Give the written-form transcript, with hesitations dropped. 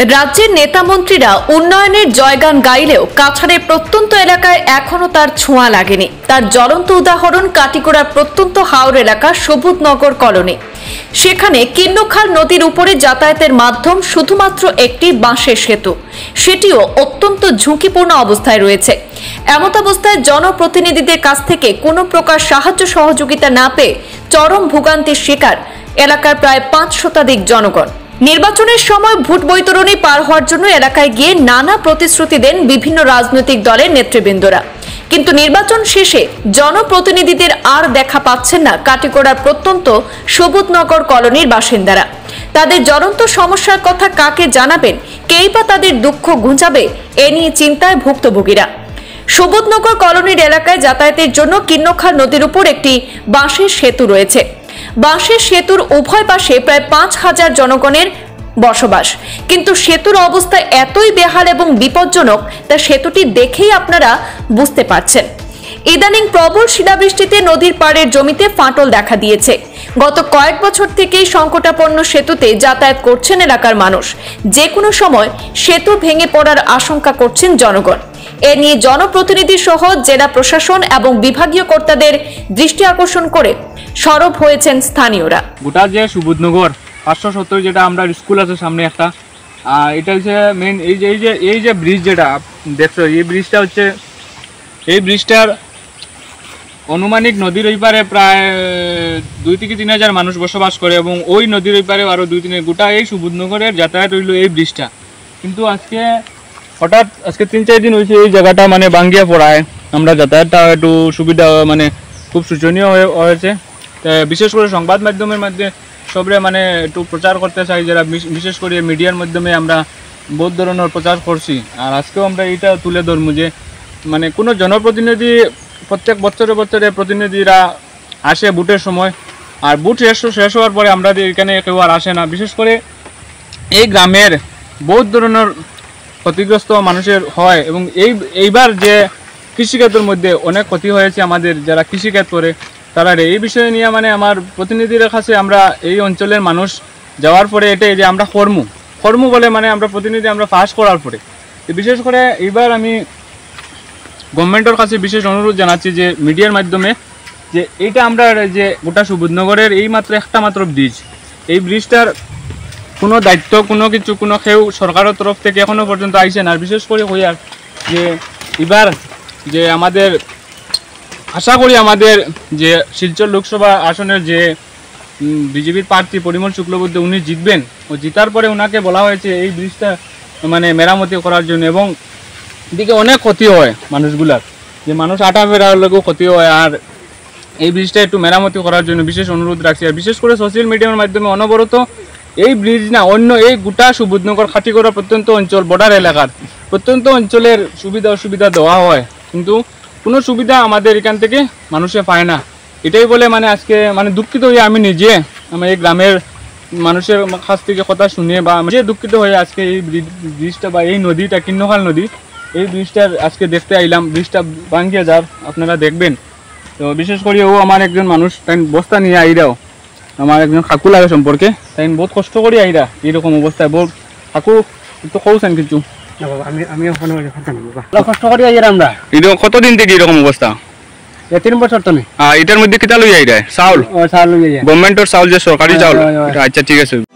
রাজ্যের নেতা মন্ত্রীরা উন্নয়নের জয়গান গাইলেও কাছাড়ের প্রত্যন্ত এলাকায় এখনো তার ছোঁয়া লাগেনি। তার জ্বলন্ত উদাহরণ কাটিগড়ার প্রত্যন্ত হাওর এলাকা সবুজনগর কলোনি। সেখানে কিন্নখাল নদীর উপরে যাতায়াতের মাধ্যম শুধুমাত্র একটি বাঁশের সেতু, সেটিও অত্যন্ত ঝুঁকিপূর্ণ অবস্থায় রয়েছে। এমত অবস্থায় জনপ্রতিনিধিদের কাছ থেকে কোনো প্রকার সাহায্য সহযোগিতা না পেয়ে চরম ভোগান্তির শিকার এলাকার প্রায় ৫ শতাধিক জনগণ। নির্বাচনের সময় ভোট বৈতরণী পার হওয়ার জন্য এলাকায় গিয়ে নানা প্রতিশ্রুতি দেন বিভিন্ন রাজনৈতিক দলের নেতৃবৃন্দরা, কিন্তু নির্বাচন শেষে জনপ্রতিনিধিদের আর দেখা পাচ্ছেন না কাটিগড়ার প্রত্যন্ত সবুজনগর কলোনির বাসিন্দারা। তাদের জ্বলন্ত সমস্যার কথা কাকে জানাবেন, কেই বা তাদের দুঃখ ঘুচাবে, এ নিয়ে চিন্তায় ভুক্তভোগীরা। সবুজনগর কলোনির এলাকায় যাতায়াতের জন্য কিন্নখাল নদীর উপর একটি বাঁশের সেতু রয়েছে। বাঁশের সেতুর উভয় পাশে প্রায় ৫,০০০ জনগণের বসবাস, কিন্তু সেতুর অবস্থা এতই বেহাল এবং বিপজ্জনক তা সেতুটি দেখেই আপনারা বুঝতে পারছেন। ইদানিং প্রবল শিলাবৃষ্টিতে নদীর পাড়ের জমিতে ফাটল দেখা দিয়েছে। গত কয়েক বছর থেকেই সংকটাপন্ন সেতুতে যাতায়াত করছেন এলাকার মানুষ। যে কোনো সময় সেতু ভেঙে পড়ার আশঙ্কা করছেন জনগণ। এ নিয়ে জনপ্রতিনিধি সহ জেলা প্রশাসন এবং বিভাগীয় কর্তাদের দৃষ্টি আকর্ষণ করে সরব হয়েছেন স্থানীয়রা। গোটা যে সবুজনগর ৫৭০ যেটা আমরা স্কুল আছে সামনে একটা, এটা হচ্ছে মেন এই যে ব্রিজ যেটা দেখছো, এই ব্রিজটা হচ্ছে, এই ব্রিজটার অনুমানিক নদীর ওই পারে প্রায় ২ থেকে ৩ হাজার মানুষ বসবাস করে এবং ওই নদীর ওই পারে আরও ২-৩ গোটা এই সবুজনগরের যাতায়াত হইল এই ব্রিজটা। কিন্তু হঠাৎ আজকে ৩-৪ দিন হয়েছে এই জায়গাটা মানে ভাঙ্গিয়া পড়ায় আমরা যাতায়াতটা একটু সুবিধা মানে খুব শোচনীয় হয়েছে। বিশেষ করে সংবাদ মাধ্যমের মধ্যে সবরে মানে একটু প্রচার করতে চাই, যারা বিশেষ করে মিডিয়ার মাধ্যমে আমরা বহুত ধরনের প্রচার করছি। আর আজকেও আমরা এইটা তুলে ধরবো যে মানে কোনো জনপ্রতিনিধি প্রত্যেক বছরে প্রতিনিধিরা আসে ভোটের সময়, আর ভোট শেষ হওয়ার পরে আমরা এখানে কেউ আর আসে না। বিশেষ করে এই গ্রামের বহুত ধরনের ক্ষতিগ্রস্ত মানুষের হয় এবং এইবার যে কৃষিক্ষেত্রের মধ্যে অনেক ক্ষতি হয়েছে আমাদের যারা কৃষিক্ষেত্র করে তারা এই বিষয়ে নিয়ে মানে আমার প্রতিনিধির কাছে আমরা এই অঞ্চলের মানুষ যাওয়ার পরে এটাই যে আমরা কর্ম বলে মানে আমরা প্রতিনিধি আমরা পাস করার পরে বিশেষ করে এইবার আমি গভর্নমেন্টের কাছে বিশেষ অনুরোধ জানাচ্ছি যে মিডিয়ার মাধ্যমে যে এইটা আমরা যে গোটা সবুজনগরের এই একটা মাত্র ব্রিজ, এই ব্রিজটার কোনো দায়িত্ব কোনো কিছু কোনো কেউ সরকারের তরফ থেকে এখনো পর্যন্ত আইসে না। বিশেষ করে হইয়ার যে এবার যে আমাদের আশা করি আমাদের যে শিলচর লোকসভা আসনের যে বিজেপির প্রার্থী পরিমল শুক্লবৈদ্য উনি জিতবেন, ও জিতার পরে ওনাকে বলা হয়েছে এই ব্রিজটা মানে মেরামতি করার জন্য। এবং এদিকে অনেক ক্ষতি হয় মানুষগুলার, যে মানুষ আটা বেড়ার লোকেও ক্ষতি হয়, আর এই ব্রিজটা একটু মেরামতি করার জন্য বিশেষ অনুরোধ রাখছি। আর বিশেষ করে সোশ্যাল মিডিয়ার মাধ্যমে অনবরত এই ব্রিজ না অন্য এই গোটা সবুজনগর কাটিগড়া প্রত্যন্ত অঞ্চল বর্ডার এলাকার প্রত্যন্ত অঞ্চলের সুবিধা অসুবিধা দেওয়া হয়, কিন্তু কোনো সুবিধা আমাদের এখান থেকে মানুষে পায় না। এটাই বলে মানে আজকে মানে দুঃখিত হয়ে আমি নিজে আমার এই গ্রামের মানুষের কাছ থেকে কথা শুনে বা নিজে দুঃখিত হয়ে আজকে এই ব্রিজটা বা এই নদীটা কিন্নখাল নদী, এই ব্রিজটার আজকে দেখতে আইলাম। ব্রিজটা ভাঙ্গিয়ে যার আপনারা দেখবেন। তো বিশেষ করে ও আমার একজন মানুষ, তাই বস্তা নিয়ে আইরাও আমার একজন কাকু লাগে সম্পর্কে, তাই বহুত কষ্ট করি আইরা এইরকম অবস্থায়। বহুত কাকু একটু কৌছেন কিছু? কষ্ট করি আইরা আমরা। কতদিন থেকে এরকম অবস্থা? 3 বছর তো নেই। এটার মধ্যে কিতা লই আইরা? চাউল? চাউল লই আইরা, গভর্নমেন্টের চাউল যে সরকারি চাউল। আচ্ছা ঠিক আছে।